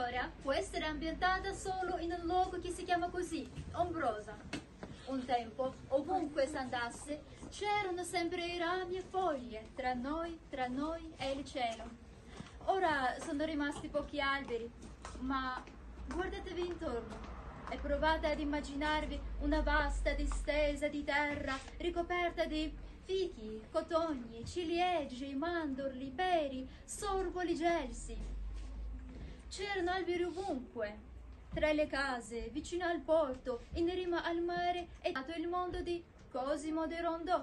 storia può essere ambientata solo in un luogo che si chiama così, Ombrosa. Un tempo, ovunque si andasse, c'erano sempre i rami e foglie, tra noi e il cielo. Ora sono rimasti pochi alberi, ma guardatevi intorno e provate ad immaginarvi una vasta distesa di terra ricoperta di fichi, cotogni, ciliegie, mandorli, peri, sorgoli gelsi. C'erano alberi ovunque, tra le case, vicino al porto, in riva al mare, è nato il mondo di Cosimo de Rondò.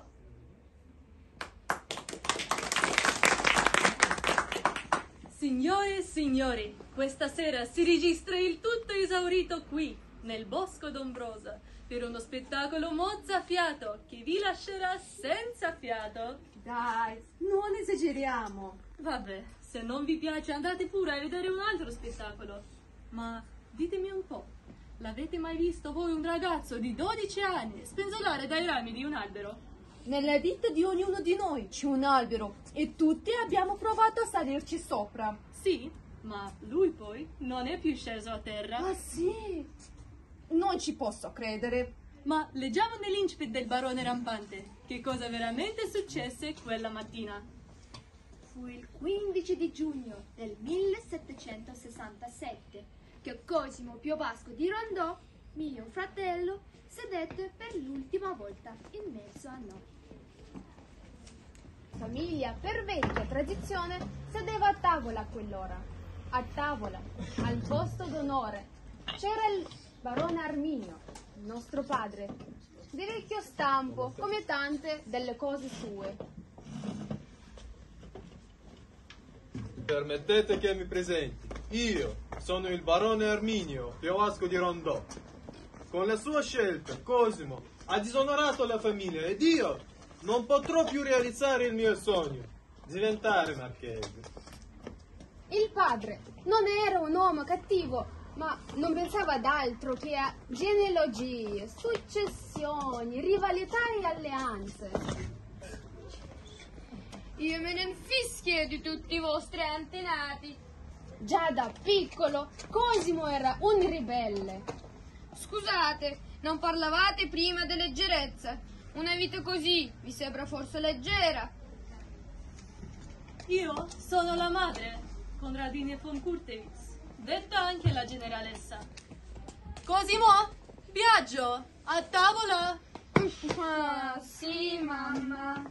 Signore e signori, questa sera si registra il tutto esaurito qui, nel Bosco d'Ombrosa, per uno spettacolo mozzafiato che vi lascerà senza fiato. Dai, non esageriamo. Vabbè, se non vi piace andate pure a vedere un altro spettacolo. Ma ditemi un po', l'avete mai visto voi un ragazzo di 12 anni spenzolare dai rami di un albero? Nella vita di ognuno di noi c'è un albero e tutti abbiamo provato a salirci sopra. Sì, ma lui poi non è più sceso a terra. Ah sì? Non ci posso credere. Ma leggiamo nell'incipit del barone rampante che cosa veramente successe quella mattina. Fu il 15 di giugno del 1767 che Cosimo Piovasco di Rondò, mio fratello, sedette per l'ultima volta in mezzo a noi. Famiglia, per vecchia tradizione, sedeva a tavola a quell'ora. A tavola, al posto d'onore, c'era il barone Arminio, nostro padre, di vecchio stampo, come tante delle cose sue. Permettete che mi presenti. Io sono il barone Arminio Piovasco di Rondò. Con la sua scelta, Cosimo ha disonorato la famiglia ed io non potrò più realizzare il mio sogno, diventare marchese. Il padre non era un uomo cattivo, ma non pensava ad altro che a genealogie, successioni, rivalità e alleanze. Io me ne infischio di tutti i vostri antenati. Già da piccolo Cosimo era un ribelle. Scusate, non parlavate prima di leggerezza. Una vita così vi sembra forse leggera? Io sono la madre, Conradine von Kurtewitz, detta anche la generalessa. Cosimo, viaggio, a tavola! Ah, sì, mamma.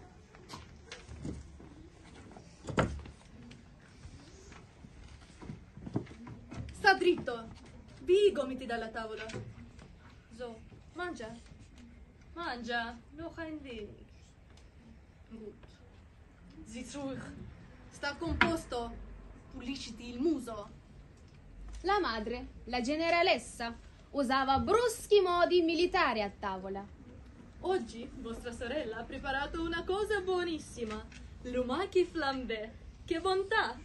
Sta dritto, vi gomiti dalla tavola. So, mangia. Mangia, noch ein wenig. Gut. Sieh ruhig. Sta composto. Pulisciti il muso. La madre, la generalessa, usava bruschi modi militari a tavola. Oggi vostra sorella ha preparato una cosa buonissima. Lumachi flambé. Che bontà!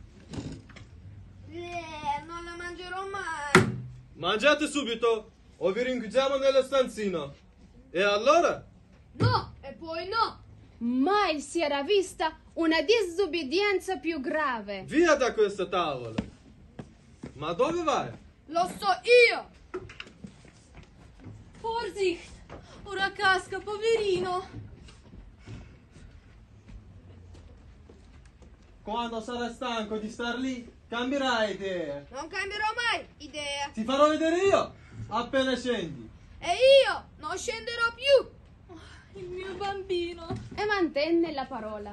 Non la mangerò mai. Mangiate subito o vi rinchiudiamo nella stanzina. E allora? No, e poi no. Mai si era vista una disobbedienza più grave. Via da questa tavola. Ma dove vai? Lo so io. Vorsicht! Ora casca, poverino! Quando sarai stanco di star lì, cambierai idea. Non cambierò mai idea. Ti farò vedere io appena scendi. E io non scenderò più. Il mio bambino! E mantenne la parola.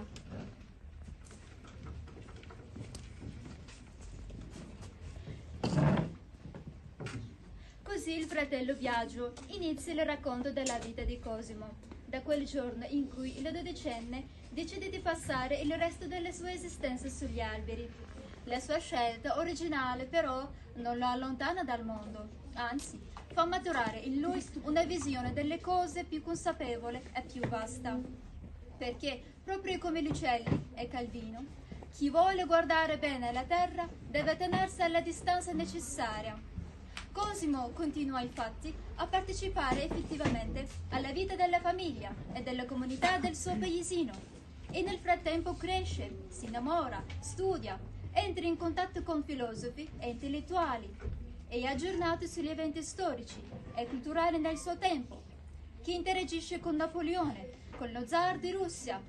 Così il fratello Biagio inizia il racconto della vita di Cosimo, da quel giorno in cui il dodicenne decide di passare il resto della sua esistenza sugli alberi. La sua scelta originale però non lo allontana dal mondo, anzi fa maturare in lui una visione delle cose più consapevole e più vasta. Perché, proprio come gli uccelli e Calvino, chi vuole guardare bene la terra deve tenersi alla distanza necessaria. Cosimo continua infatti a partecipare effettivamente alla vita della famiglia e della comunità del suo paesino e nel frattempo cresce, si innamora, studia entri in contatto con filosofi e intellettuali, è aggiornato sugli eventi storici e culturali nel suo tempo, che interagisce con Napoleone, con lo zar di Russia.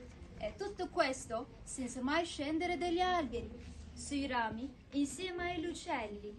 E tutto questo senza mai scendere dagli alberi, sui rami, insieme agli uccelli.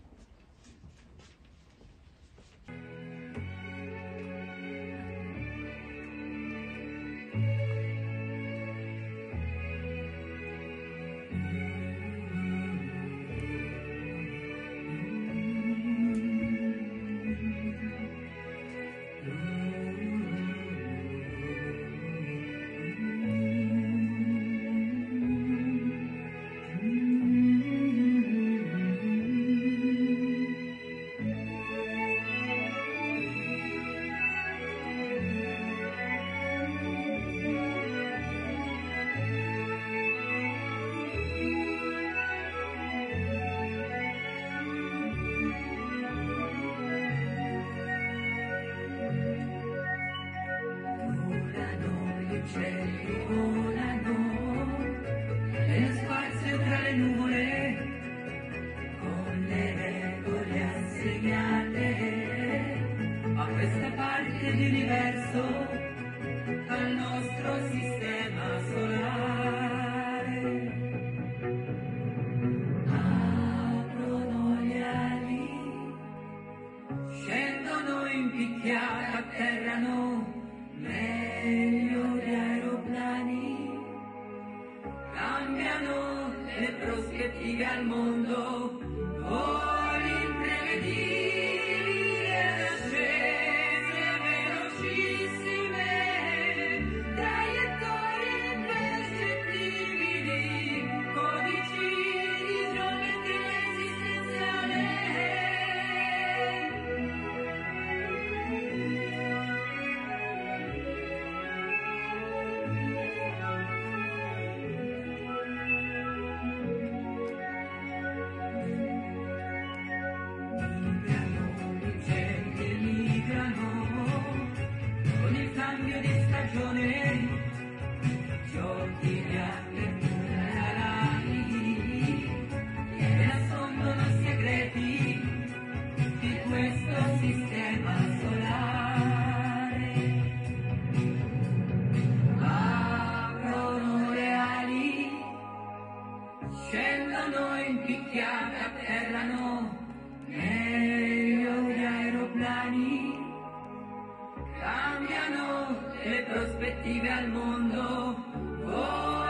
Cambiano le prospettive al mondo.